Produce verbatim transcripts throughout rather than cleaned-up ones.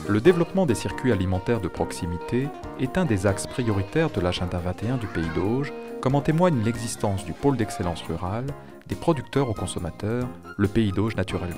Le développement des circuits alimentaires de proximité est un des axes prioritaires de l'agenda vingt et un du Pays d'Auge, comme en témoigne l'existence du pôle d'excellence rurale, des producteurs aux consommateurs, le Pays d'Auge naturel.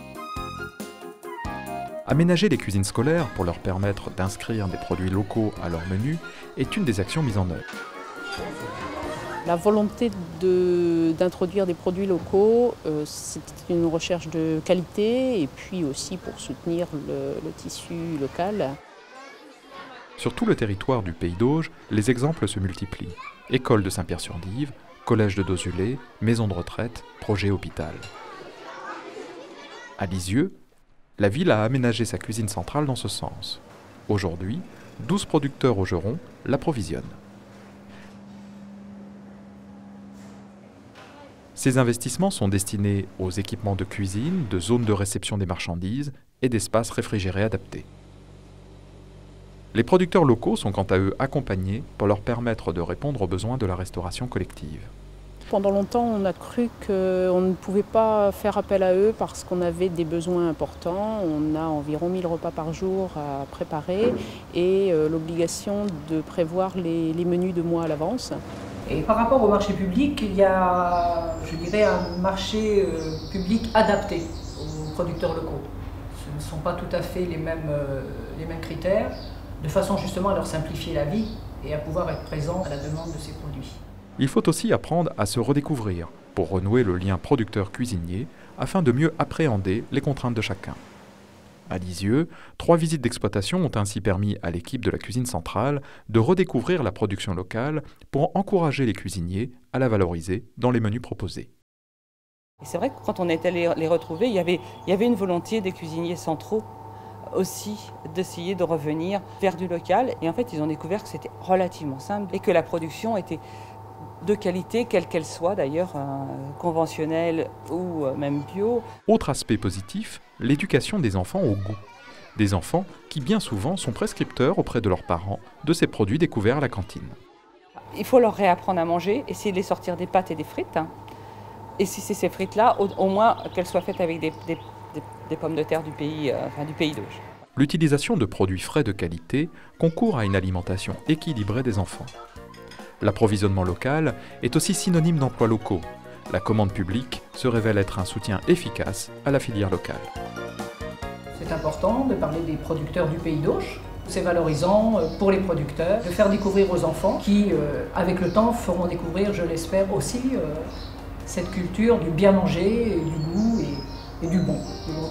Aménager les cuisines scolaires pour leur permettre d'inscrire des produits locaux à leur menu est une des actions mises en œuvre. La volonté de, d'introduire des produits locaux, euh, c'est une recherche de qualité et puis aussi pour soutenir le, le tissu local. Sur tout le territoire du Pays d'Auge, les exemples se multiplient. École de Saint-Pierre-sur-Dive, collège de Dozulé, maison de retraite, projet hôpital. À Lisieux, la ville a aménagé sa cuisine centrale dans ce sens. Aujourd'hui, douze producteurs augerons l'approvisionnent. Ces investissements sont destinés aux équipements de cuisine, de zones de réception des marchandises et d'espaces réfrigérés adaptés. Les producteurs locaux sont quant à eux accompagnés pour leur permettre de répondre aux besoins de la restauration collective. Pendant longtemps, on a cru qu'on ne pouvait pas faire appel à eux parce qu'on avait des besoins importants. On a environ mille repas par jour à préparer et euh, l'obligation de prévoir les, les menus de mois à l'avance. Et par rapport au marché public, il y a, je dirais, un marché euh, public adapté aux producteurs locaux. Ce ne sont pas tout à fait les mêmes, euh, les mêmes critères, de façon justement à leur simplifier la vie et à pouvoir être présent à la demande de ces produits. Il faut aussi apprendre à se redécouvrir pour renouer le lien producteur-cuisinier afin de mieux appréhender les contraintes de chacun. À Lisieux, trois visites d'exploitation ont ainsi permis à l'équipe de la cuisine centrale de redécouvrir la production locale pour encourager les cuisiniers à la valoriser dans les menus proposés. C'est vrai que quand on est allé les retrouver, il y avait, il y avait une volonté des cuisiniers centraux aussi d'essayer de revenir vers du local. Et en fait, ils ont découvert que c'était relativement simple et que la production était de qualité, quelle qu'elle soit d'ailleurs, euh, conventionnelle ou euh, même bio. Autre aspect positif, l'éducation des enfants au goût. Des enfants qui bien souvent sont prescripteurs auprès de leurs parents de ces produits découverts à la cantine. Il faut leur réapprendre à manger, essayer de les sortir des pâtes et des frites. Hein. Et si c'est ces frites-là, au, au moins qu'elles soient faites avec des, des, des, des pommes de terre du pays, euh, enfin, du Pays d'Auge. L'utilisation de produits frais de qualité concourt à une alimentation équilibrée des enfants. L'approvisionnement local est aussi synonyme d'emplois locaux. La commande publique se révèle être un soutien efficace à la filière locale. C'est important de parler des producteurs du Pays d'Auge. C'est valorisant pour les producteurs de faire découvrir aux enfants qui, euh, avec le temps, feront découvrir, je l'espère aussi, euh, cette culture du bien manger, et du goût et, et du bon. Du bon.